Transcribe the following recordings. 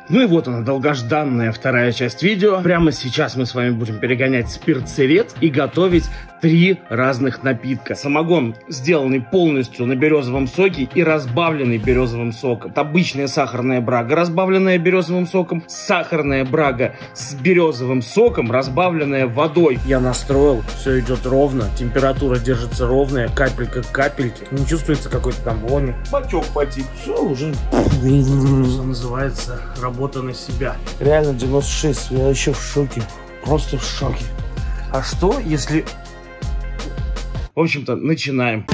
Ну и вот она, долгожданная вторая часть видео. Прямо сейчас мы с вами будем перегонять спирт-сырец и готовить 3 разных напитка. Самогон, сделанный полностью на березовом соке и разбавленный березовым соком. Обычная сахарная брага, разбавленная березовым соком. Сахарная брага с березовым соком, разбавленная водой. Я настроил, все идет ровно, температура держится ровная, капелька к капельке. Не чувствуется какой-то там вони. Бачок потик. Все уже, что называется, работа на себя. Реально 96, я еще в шоке. Просто в шоке. А что, если... В общем-то, начинаем.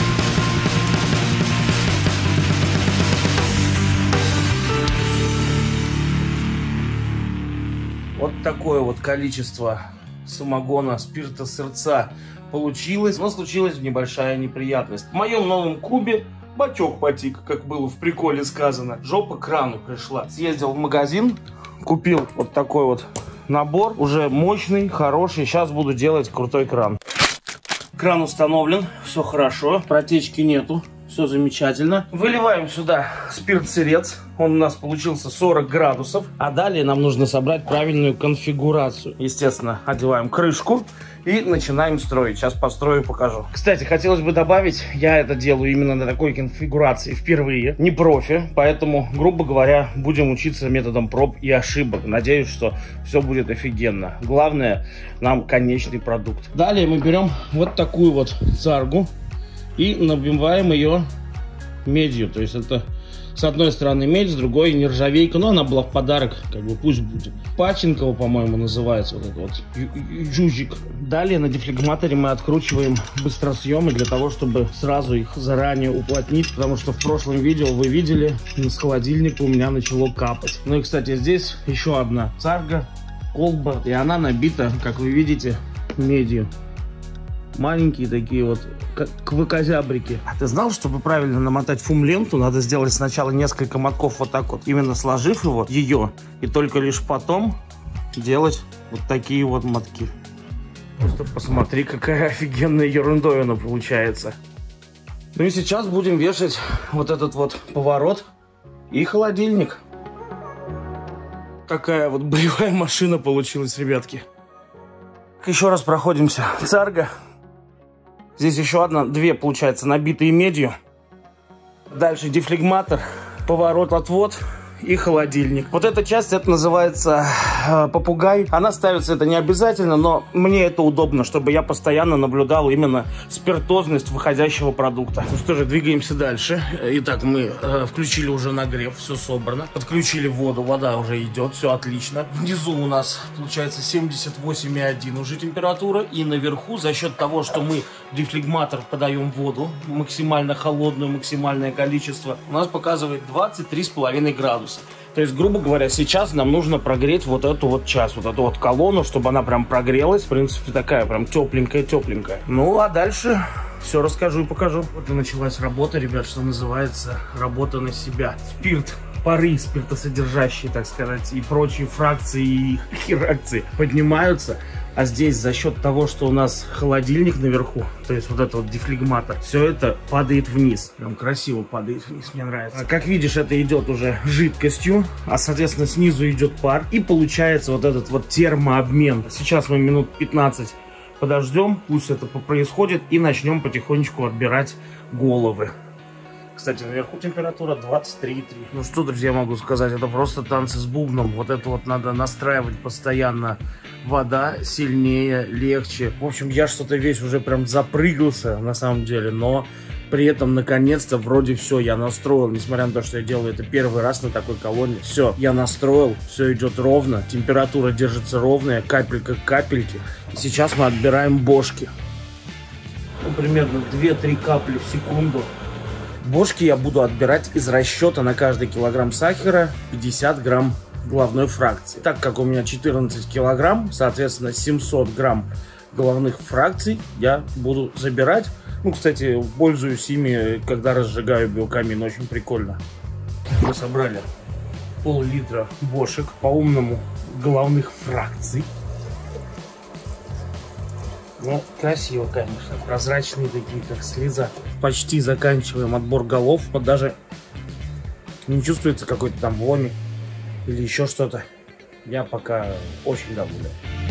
Вот такое вот количество самогона, спирта, сырца получилось. Но случилась небольшая неприятность. В моем новом кубе бачок потик, как было в приколе сказано. Жопа к крану пришла. Съездил в магазин, купил вот такой вот набор. Уже мощный, хороший. Сейчас буду делать крутой кран. Кран установлен, все хорошо, протечки нету, все замечательно. Выливаем сюда спирт-сырец, он у нас получился 40 градусов. А далее нам нужно собрать правильную конфигурацию. Естественно, одеваем крышку и начинаем строить. Сейчас построю, покажу. Кстати, хотелось бы добавить, я это делаю именно на такой конфигурации впервые. Не профи, поэтому, грубо говоря, будем учиться методом проб и ошибок. Надеюсь, что все будет офигенно. Главное, нам конечный продукт. Далее мы берем вот такую вот царгу и набиваем ее медью. То есть это с одной стороны медь, с другой нержавейка. Но она была в подарок, как бы пусть будет. Паченкова, по-моему, называется вот этот вот джужик. Далее на дефлегматоре мы откручиваем быстросъемы для того, чтобы сразу их заранее уплотнить. Потому что в прошлом видео вы видели, с холодильника у меня начало капать. Ну и, кстати, здесь еще одна царга, колба. И она набита, как вы видите, медью. Маленькие такие вот квакозябрики. А ты знал, чтобы правильно намотать фум-ленту, надо сделать сначала несколько мотков вот так вот, именно сложив ее, и только лишь потом делать вот такие вот мотки. Просто посмотри, какая офигенная ерундовина получается. Ну и сейчас будем вешать вот этот вот поворот и холодильник. Такая вот боевая машина получилась, ребятки. Еще раз проходимся. Царга. Здесь еще две, получается, набитые медью. Дальше дефлегматор, поворот-отвод и холодильник. Вот эта часть, это называется попугай. Она ставится, это не обязательно, но мне это удобно, чтобы я постоянно наблюдал именно спиртозность выходящего продукта. Ну что же, двигаемся дальше. Итак, мы включили уже нагрев, все собрано. Подключили воду, вода уже идет, все отлично. Внизу у нас, получается, 78,1 уже температура. И наверху, за счет того, что мы в дефлегматор подаем воду, максимально холодную, максимальное количество, у нас показывает 23,5 градуса. То есть, грубо говоря, сейчас нам нужно прогреть вот эту вот часть, вот эту вот колонну, чтобы она прям прогрелась. В принципе, такая прям тепленькая-тепленькая. Ну, а дальше все расскажу и покажу. Вот и началась работа, ребят, что называется, работа на себя. Спирт, пары спиртосодержащие, так сказать, и прочие фракции и херакции поднимаются. А здесь за счет того, что у нас холодильник наверху, то есть вот это вот дефлегматор, все это падает вниз. Прям красиво падает вниз, мне нравится. Как видишь, это идет уже жидкостью, а соответственно снизу идет пар. И получается вот этот вот термообмен. Сейчас мы минут 15 подождем, пусть это происходит, и начнем потихонечку отбирать головы. Кстати, наверху температура 23,3. Ну что, друзья, могу сказать, это просто танцы с бубном. Вот это вот надо настраивать постоянно. Вода сильнее, легче. В общем, я что-то весь уже прям запрыгался, на самом деле. Но при этом, наконец-то, вроде все, я настроил. Несмотря на то, что я делаю это первый раз на такой колонне. Все, я настроил, все идет ровно. Температура держится ровная, капелька к капельке. И сейчас мы отбираем бошки. Ну, примерно 2-3 капли в секунду. Бошки я буду отбирать из расчета на каждый килограмм сахара 50 грамм головной фракции. Так как у меня 14 килограмм, соответственно 700 грамм головных фракций я буду забирать. Ну, кстати, пользуюсь ими, когда разжигаю биокамин, очень прикольно. Мы собрали пол-литра бошек, по-умному головных фракций. Ну, красиво, конечно. Прозрачные такие, как слеза. Почти заканчиваем отбор голов. Вот даже не чувствуется какой-то там вони. или еще что-то. Я пока очень доволен.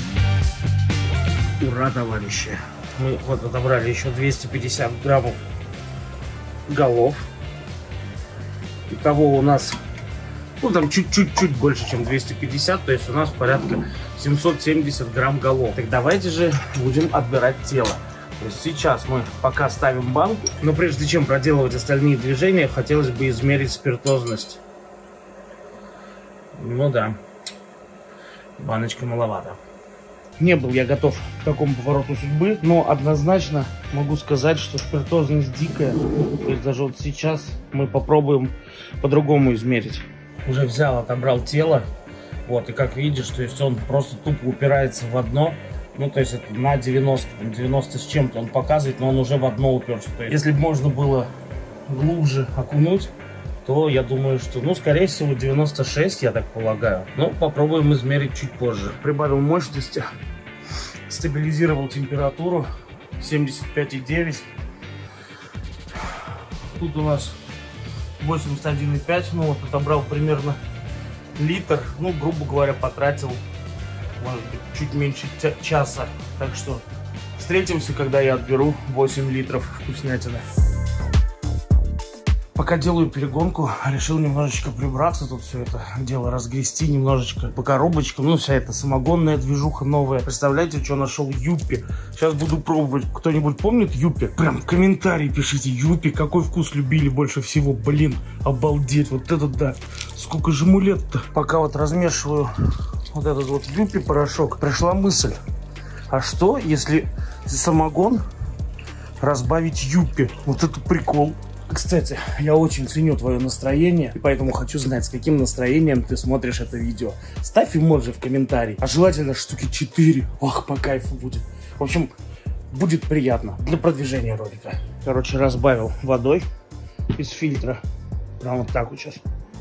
Ура, товарищи! Мы вот отобрали еще 250 граммов голов. Итого у нас, ну там чуть-чуть больше, чем 250, то есть у нас порядка 770 грамм голов. Так давайте же будем отбирать тело. То есть сейчас мы пока ставим банку, но прежде чем проделывать остальные движения, хотелось бы измерить спиртозность. Ну да, баночка маловато. Не был я готов к такому повороту судьбы, но однозначно могу сказать, что спиртозность дикая. То есть даже вот сейчас мы попробуем по-другому измерить. Уже взял, отобрал тело. Вот, и как видишь, то есть он просто тупо упирается в одно. Ну, то есть это на 90, 90 с чем-то он показывает, но он уже в одно уперся. То есть, если бы можно было глубже окунуть, то я думаю, что, ну, скорее всего, 96, я так полагаю. Но попробуем измерить чуть позже. Прибавил мощности, стабилизировал температуру 75,9. Тут у нас 81,5, ну вот отобрал примерно литр, ну, грубо говоря, потратил, может быть, чуть меньше часа. Так что встретимся, когда я отберу 8 литров вкуснятины. Пока делаю перегонку, решил немножечко прибраться, тут все это дело разгрести немножечко по коробочкам. Ну, вся эта самогонная движуха новая. Представляете, что нашел? Юппи. Сейчас буду пробовать. Кто-нибудь помнит Юппи? Прям комментарии пишите. Юппи, какой вкус любили больше всего? Блин, обалдеть. Вот это да. Сколько же ему лет-то? Пока вот размешиваю вот этот вот Юппи порошок, пришла мысль. А что, если самогон разбавить Юппи? Вот это прикол. Кстати, я очень ценю твое настроение, и поэтому хочу знать, с каким настроением ты смотришь это видео. Ставь эмоджи в комментарий, а желательно штуки 4. Ох, по кайфу будет. В общем, будет приятно для продвижения ролика. Короче, разбавил водой из фильтра. Прям вот так вот сейчас.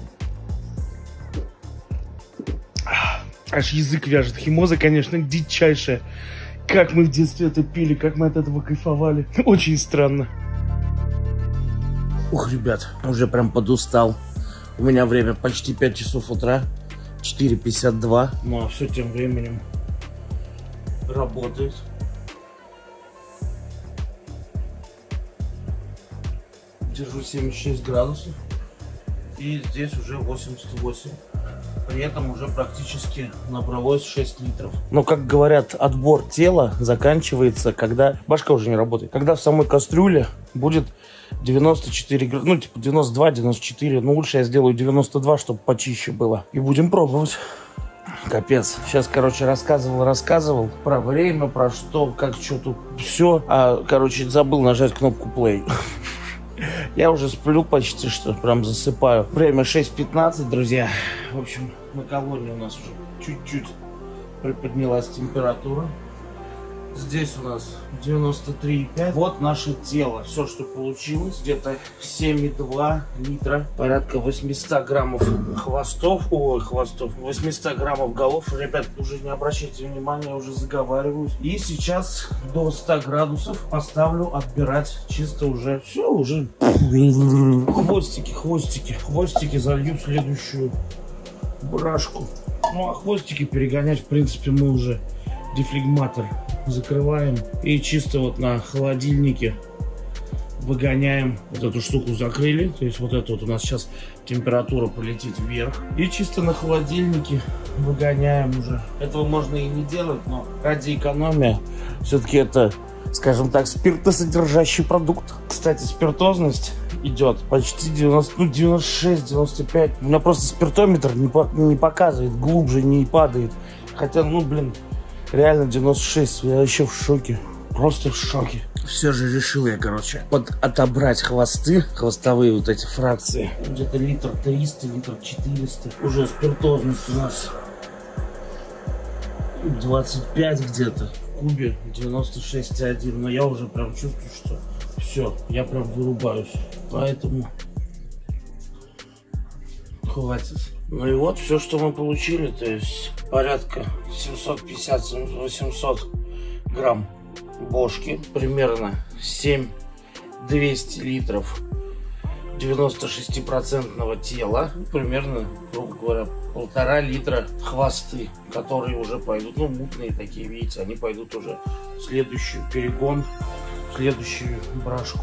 Аж язык вяжет. Химоза, конечно, дичайшая. Как мы в детстве это пили, как мы от этого кайфовали. Очень странно. Ух, ребят, уже прям подустал. У меня время почти 5 часов утра, 4:52. Ну а все тем временем работает. Держу 76 градусов. И здесь уже 88. При этом уже практически набралось 6 литров. Но, как говорят, отбор тела заканчивается, когда башка уже не работает. Когда в самой кастрюле будет 94 градуса, ну, типа 92, 94. Ну, лучше я сделаю 92, чтобы почище было. И будем пробовать. Капец. Сейчас, короче, рассказывал про время, про что, как, что тут, все. А, короче, забыл нажать кнопку play. Я уже сплю почти что, прям засыпаю. Время 6:15, друзья. В общем, на колонии у нас уже чуть-чуть приподнялась температура. Здесь у нас 93,5. Вот наше тело. Все, что получилось. Где-то 7,2 литра. Порядка 800 граммов хвостов. Ой, хвостов. 800 граммов голов. Ребят, уже не обращайте внимания, я уже заговариваюсь. И сейчас до 100 градусов поставлю отбирать чисто уже. Все, уже. Хвостики залью в следующую брашку. Ну, а хвостики перегонять, в принципе, мы уже дефлегматор закрываем и чисто вот на холодильнике выгоняем. Вот эту штуку закрыли, то есть вот это вот у нас сейчас температура полетит вверх, и чисто на холодильнике выгоняем уже. Этого можно и не делать, но ради экономии все-таки это, скажем так, спиртосодержащий продукт. Кстати, спиртозность идет почти 90, ну 96-95. У меня просто спиртометр не показывает, глубже не падает. Хотя, ну блин, реально 96, я еще в шоке. Просто в шоке. Все же решил я, короче, отобрать хвосты, хвостовые вот эти фракции. Где-то литр 300, литр 400. Уже спиртозность у нас 25 где-то. В кубе 96,1. Но я уже прям чувствую, что все, я прям вырубаюсь. Поэтому хватит. Ну и вот все, что мы получили, то есть порядка 750-800 грамм бошки, примерно 7-200 литров 96% тела, примерно, грубо говоря, 1,5 литра хвосты, которые уже пойдут, ну, мутные такие, видите, они пойдут уже в следующий перегон, в следующую брашку.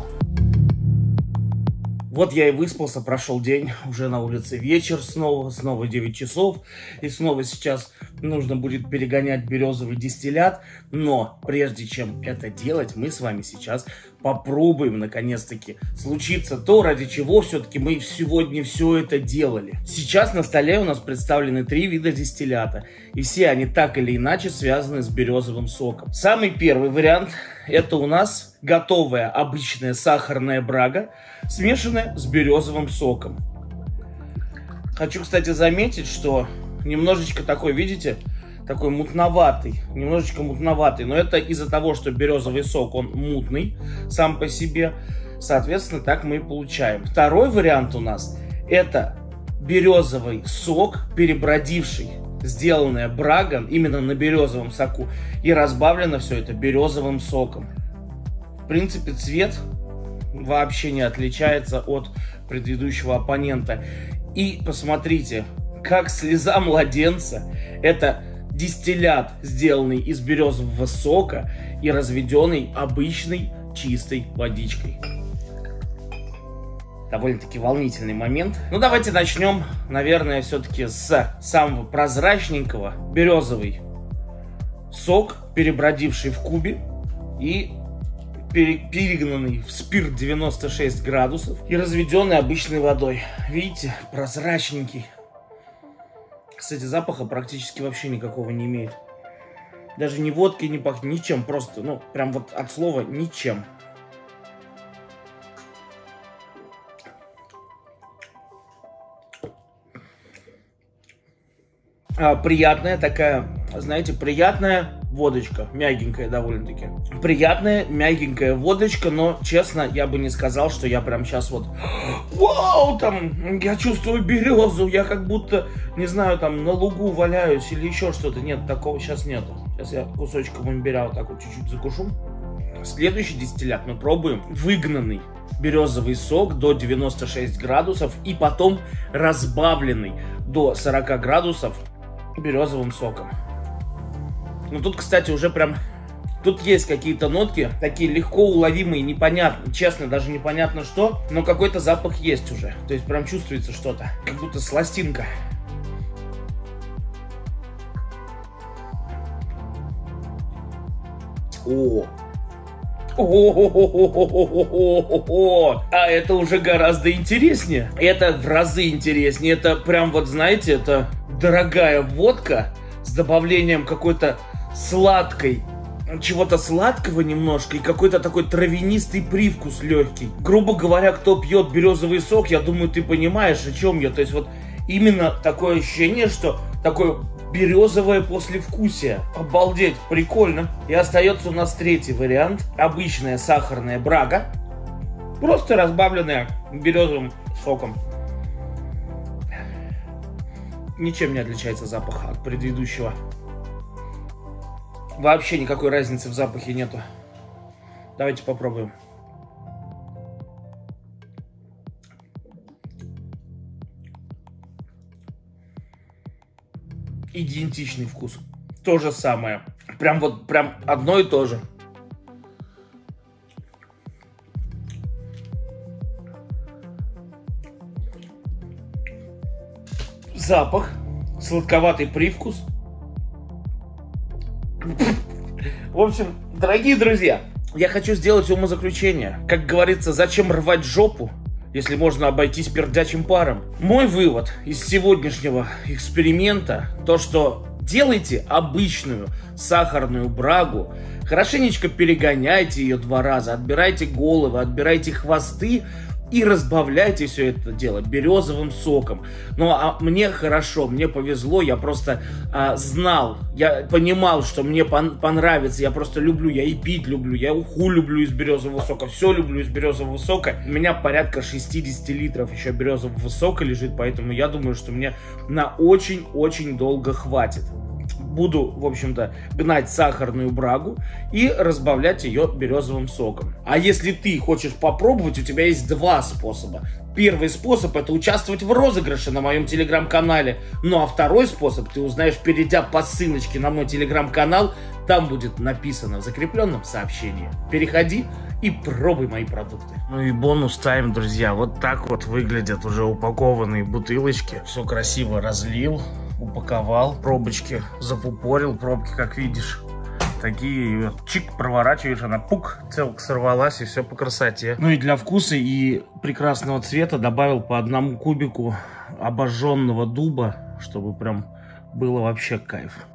Вот я и выспался, прошел день, уже на улице вечер, снова 9 часов, и снова сейчас нужно будет перегонять березовый дистиллят, но прежде чем это делать, мы с вами сейчас попробуем, наконец-таки, случиться то, ради чего все-таки мы сегодня все это делали. Сейчас на столе у нас представлены 3 вида дистиллята, и все они так или иначе связаны с березовым соком. Самый первый вариант — это у нас готовая обычная сахарная брага, смешанная с березовым соком. Хочу, кстати, заметить, что немножечко такой, видите, такой мутноватый, немножечко мутноватый, но это из-за того, что березовый сок, он мутный сам по себе, соответственно, так мы и получаем. Второй вариант у нас — это березовый сок, перебродивший, сделанная брага именно на березовом соку, и разбавлено все это березовым соком. В принципе, цвет вообще не отличается от предыдущего оппонента. И посмотрите, как слеза младенца. Это дистиллят, сделанный из березового сока и разведенный обычной чистой водичкой. Довольно-таки волнительный момент. Ну, давайте начнем, наверное, все-таки с самого прозрачненького. Березовый сок, перебродивший в кубе и перегнанный в спирт 96 градусов и разведенный обычной водой. Видите, прозрачненький. Кстати, запаха практически вообще никакого не имеет. Даже ни водки не пахнет, ничем. Просто, ну, прям вот от слова ничем. Приятная такая, знаете, приятная водочка, мягенькая довольно-таки. Приятная, мягенькая водочка, но, честно, я бы не сказал, что я прям сейчас вот, вау, там, я чувствую березу, я как будто, не знаю, там, на лугу валяюсь или еще что-то. Нет, такого сейчас нету. Сейчас я кусочком имбиря вот так вот чуть-чуть закушу. Следующий дистиллят мы пробуем выгнанный березовый сок до 96 градусов и потом разбавленный до 40 градусов березовым соком. Ну тут, кстати, уже прям... Тут есть какие-то нотки, такие легко уловимые, непонятно, честно, даже непонятно что, но какой-то запах есть уже. То есть прям чувствуется что-то, как будто сластинка. А это уже гораздо интереснее. Это в разы интереснее. Это прям вот, знаете, это дорогая водка с добавлением какой-то сладкой, чего-то сладкого немножко и какой-то такой травянистый привкус легкий. Грубо говоря, кто пьет березовый сок, я думаю, ты понимаешь, о чем я. То есть вот именно такое ощущение, что такое березовое послевкусие. Обалдеть, прикольно. И остается у нас третий вариант. Обычная сахарная брага, просто разбавленная березовым соком. Ничем не отличается запах от предыдущего. Вообще никакой разницы в запахе нету. Давайте попробуем. Идентичный вкус. То же самое. Прям вот, прям одно и то же. Запах, сладковатый привкус. В общем, дорогие друзья, я хочу сделать умозаключение. Как говорится, зачем рвать жопу, если можно обойтись пердячим паром? Мой вывод из сегодняшнего эксперимента, то что делайте обычную сахарную брагу, хорошенечко перегоняйте ее 2 раза, отбирайте головы, отбирайте хвосты и разбавляйте все это дело березовым соком. Ну, а мне хорошо, мне повезло, я просто знал, я понимал, что мне понравится, я просто люблю, я и пить люблю, я уху люблю из березового сока, все люблю из березового сока. У меня порядка 60 литров еще березового сока лежит, поэтому я думаю, что мне на очень-очень долго хватит. буду, в общем-то, гнать сахарную брагу и разбавлять ее березовым соком. А если ты хочешь попробовать, у тебя есть два способа. Первый способ — это участвовать в розыгрыше на моем телеграм-канале. Ну а второй способ ты узнаешь, перейдя по ссылочке на мой телеграм-канал. Там будет написано в закрепленном сообщении. Переходи и пробуй мои продукты. Ну и бонус тайм, друзья. Вот так вот выглядят уже упакованные бутылочки. Все красиво разлил, упаковал, пробочки запупорил. Пробки, как видишь, такие, чик, проворачиваешь, она пук, целка сорвалась, и все по красоте. Ну и для вкуса и прекрасного цвета добавил по 1 кубику обожженного дуба, чтобы прям было вообще кайф.